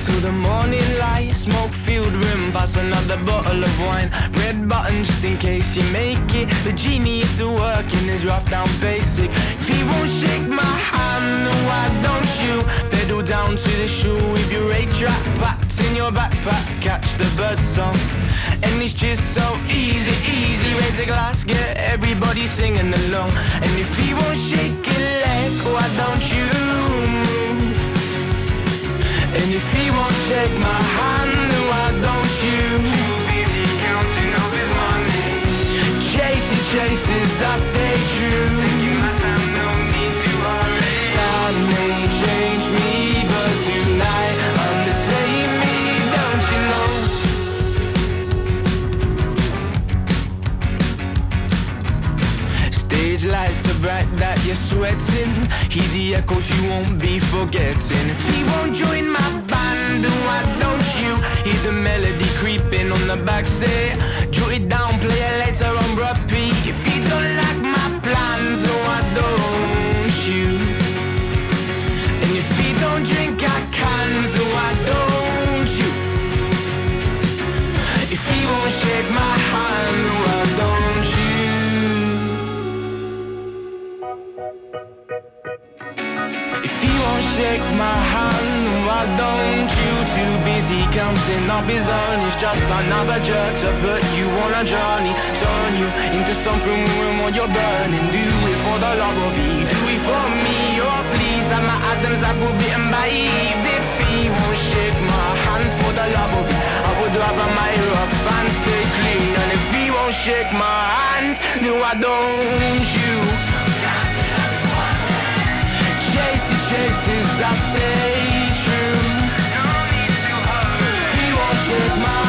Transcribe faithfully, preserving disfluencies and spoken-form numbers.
till the morning light. Smoke-filled room, pass another bottle of wine. Red button just in case you make it. The genius of working is rough down basic. If he won't shake my hand, then why don't you pedal down to the shore with your eight-track packed in your backpack? Catch the bird song, and it's just so easy, easy. Raise a glass, get everybody singing along. And if he won't shake a leg, why don't you move? And if he won't shake my hand, then why don't you? Too busy counting up his money. Chasing chases, I stay true. Taking my time, no need to hurry. Time may change me, but tonight I'm the same me, don't you know? Stage lights so bright that you're sweating. Hear the echoes you won't be forgetting. If he won't join my band, then why don't you hear the melody creeping on the back seat? Jot it down, play it later on repeat. If you don't like my plans, then why don't you? And if he don't drink our cans, then why don't you? If he won't shake my hand, then why don't you? If he won't shake my hand, why don't you? Too busy counting up his own. It's just another jerk to put you on a journey. Turn you into something warm while you're burning. Do it for the love of it, do it for me. Oh please, I'm my Adam's apple bitten by Eve. If he won't shake my hand for the love of it, I would rather my rough and stay clean. And if he won't shake my hand, then why don't you? Chasing chases, I stay true. No need to hurry. If he won't shake my